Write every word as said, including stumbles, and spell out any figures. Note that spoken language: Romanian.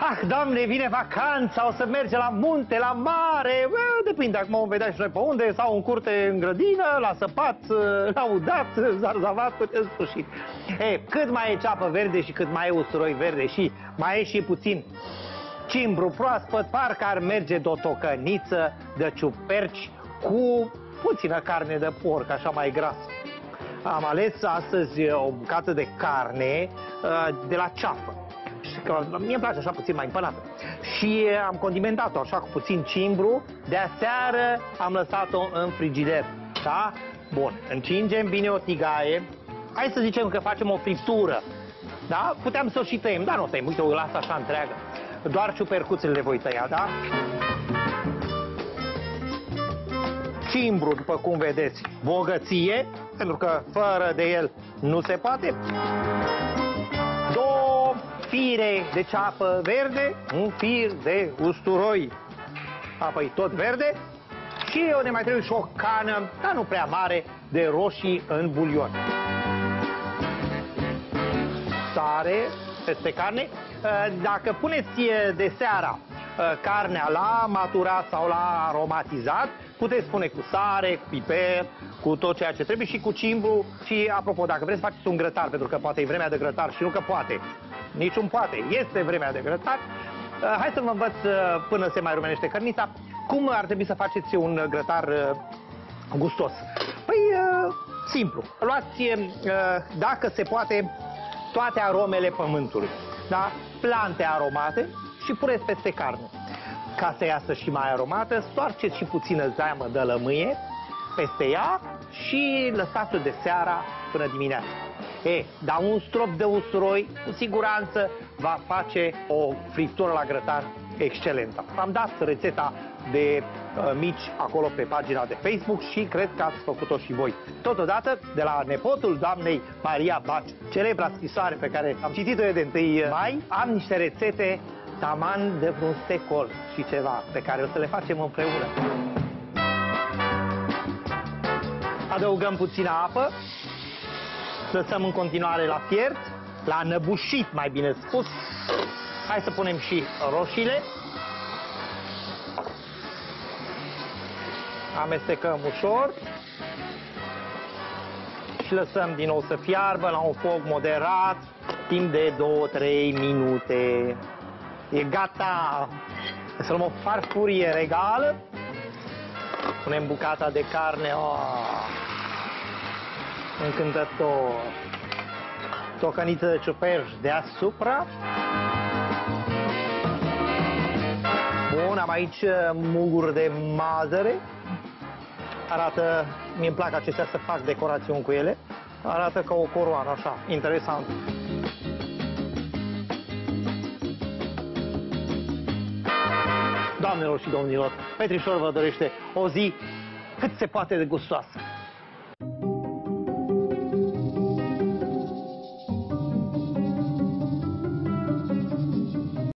Ah, Doamne, vine vacanța, o să mergem la munte, la mare, bă, depinde, acum vom vedea și noi pe unde, sau în curte, în grădină, la săpat, la udat, zarzavat, în sfârșit. E, cât mai e ceapă verde și cât mai e usturoi verde și mai e și puțin cimbru proaspăt, parcă ar merge de o tocăniță de ciuperci cu puțină carne de porc, așa mai grasă. Am ales astăzi o bucată de carne de la ceafă. Că mie îmi place așa puțin mai împănată. Și am condimentat-o așa cu puțin cimbru. De aseară am lăsat-o în frigider. Da? Bun. Încingem bine o tigaie. Hai să zicem că facem o friptură. Da? Puteam să o și tăiem, dar nu o tăiem. Uite, o las așa întreagă. Doar ciupercuțele le voi tăia, da? Cimbru, după cum vedeți, bogăție, pentru că fără de el nu se poate. Două fire de ceapă verde, un fir de usturoi, apoi tot verde, și ne mai trebuie și o cană, dar nu prea mare, de roșii în bulion. Sare peste carne. Dacă puneți de seara carnea la maturat sau la aromatizat, puteți pune cu sare, cu piper, cu tot ceea ce trebuie și cu cimbru. Și, apropo, dacă vreți să faceți un grătar, pentru că poate e vremea de grătar și nu că poate, niciun poate, este vremea de grătar, hai să vă învăț până se mai rumenește cărnița, cum ar trebui să faceți un grătar gustos. Păi, simplu, luați, dacă se poate, toate aromele pământului, da? Plante aromate și puneți peste carne. Ca să iasă și mai aromată, stoarceți și puțină zeamă de lămâie peste ea și lăsați-o de seara până dimineața. E, dar un strop de usturoi, cu siguranță, va face o friptură la grătar excelentă. Am dat rețeta de uh, mici acolo pe pagina de Facebook și cred că ați făcut-o și voi. Totodată, de la nepotul doamnei Maria Baciu, celebra scrisoare pe care am citit-o de întâi mai, am niște rețete taman de vreun secol și ceva, pe care o să le facem împreună. Adăugăm puțină apă, lăsăm în continuare la fiert, la înăbușit, mai bine spus. Hai să punem și roșiile. Amestecăm ușor și lăsăm din nou să fiarbă la un foc moderat, timp de două trei minute. E gata! Să luăm o farfurie regală. Punem bucata de carne. Oh, încântător! Tocăniță de ciuperci deasupra. Bun, am aici muguri de mazăre. Arată, mi-mi plac acestea să fac decorațiuni cu ele. Arată ca o coroană, așa, interesant. Doamnelor și domnilor, Petrișor vă dorește o zi cât se poate de gustoasă.